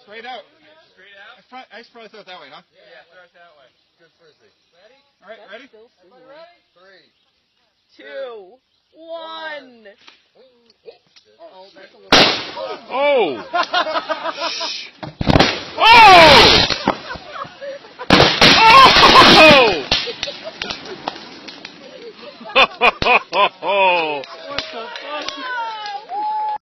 Straight out. Straight out? I should probably throw it that way, huh? Yeah, throw it that way. Good frisbee. Ready? All right, ready? Everybody ready? 3, 2, 1. Oh, that's a little. Oh!